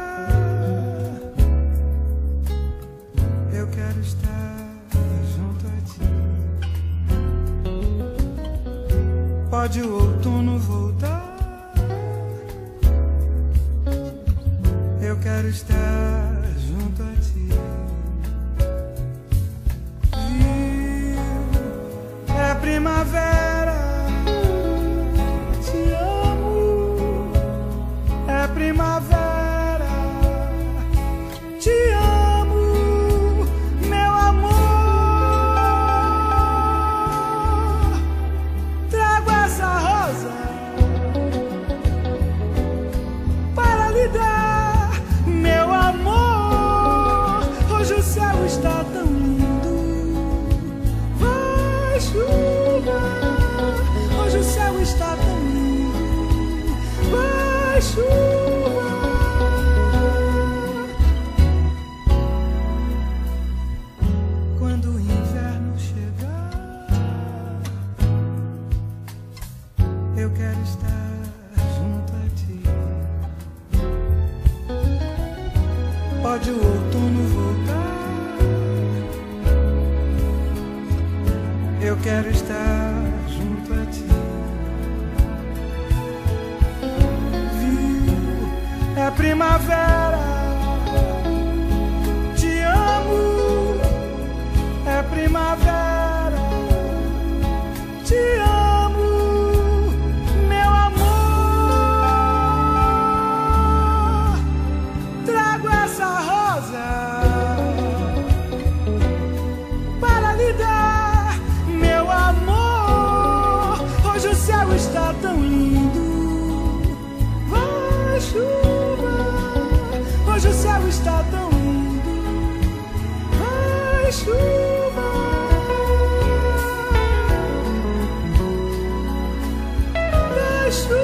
eu quero estar junto a ti. Pode o outono voltar, eu quero estar junto a ti. É primavera, te amo. É primavera, te amo, meu amor. Trago essa rosa para lhe dar, meu amor. Hoje o céu está tão lindo. Vai chuva, hoje o céu está tão lindo. Vai chuva. Quando o inverno chegar, eu quero estar junto a ti. Pode o outono voltar, eu quero estar junto a ti. Viu? É primavera, te amo. É primavera, te amo, meu amor. Trago essa rosa para lhe dar, meu amor. Hoje o céu está tão lindo. Vai chuva, hoje o céu está tão lindo. Vai chuva, vai chuva.